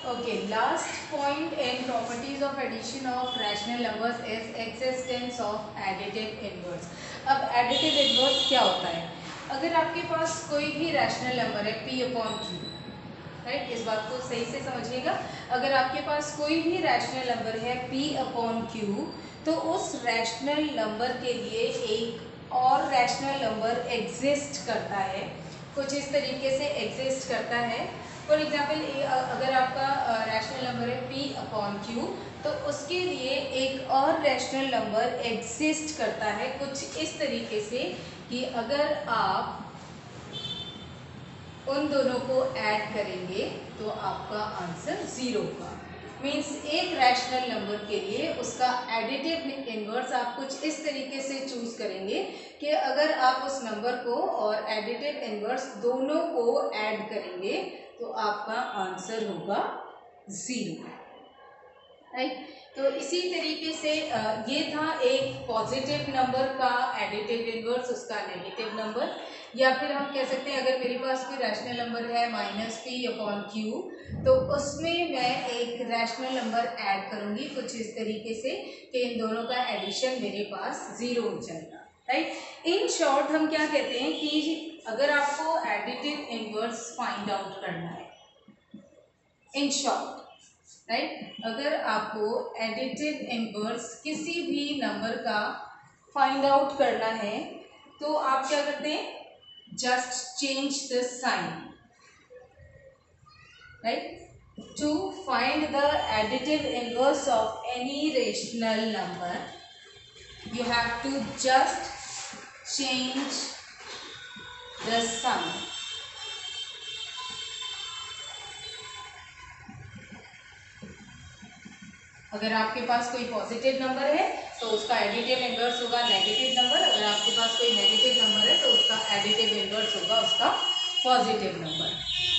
Okay, last point in properties of addition of rational numbers is existence of additive inverse. अब additive inverse क्या होता है? अगर आपके पास कोई भी रैशनल नंबर है p अपॉन q, राइट, इस बात को सही से समझिएगा। अगर आपके पास कोई भी रैशनल नंबर है p अपॉन q, तो उस रैशनल नंबर के लिए एक और रैशनल नंबर एग्जिस्ट करता है, कुछ इस तरीके से एग्जिस्ट करता है। फॉर एग्जाम्पल, अगर आपका रैशनल नंबर है p अपॉन q, तो उसके लिए एक और रैशनल नंबर एग्जिस्ट करता है कुछ इस तरीके से कि अगर आप उन दोनों को ऐड करेंगे तो आपका आंसर 0 होगा। मीन्स एक रैशनल नंबर के लिए उसका एडिटिव इनवर्स आप कुछ इस तरीके से चूज करेंगे कि अगर आप उस नंबर को और एडिटिव इनवर्स दोनों को ऐड करेंगे तो आपका आंसर होगा 0, राइट। तो इसी तरीके से ये था एक पॉजिटिव नंबर का एडिटिव इनवर्स, उसका नेगेटिव नंबर। या फिर हम कह सकते हैं अगर मेरे पास कोई रैशनल नंबर है -p अपॉन q, तो उसमें मैं एक रैशनल नंबर ऐड करूंगी कुछ इस तरीके से कि इन दोनों का एडिशन मेरे पास 0 हो जाएगा, राइट। इन शॉर्ट हम क्या कहते हैं कि अगर आपको एडिटिव इनवर्स फाइंड आउट करना है, इन शॉर्ट, राइट, अगर आपको एडिटिव इनवर्स किसी भी नंबर का फाइंड आउट करना है तो आप क्या करते हैं, just change the sign, right. To find the additive inverse of any rational number you have to just change the sign. अगर आपके पास कोई पॉजिटिव नंबर है तो उसका एडिटिव इनवर्स होगा नेगेटिव नंबर, अगर आपके पास कोई नेगेटिव नंबर है तो उसका एडिटिव इनवर्स होगा उसका पॉजिटिव नंबर।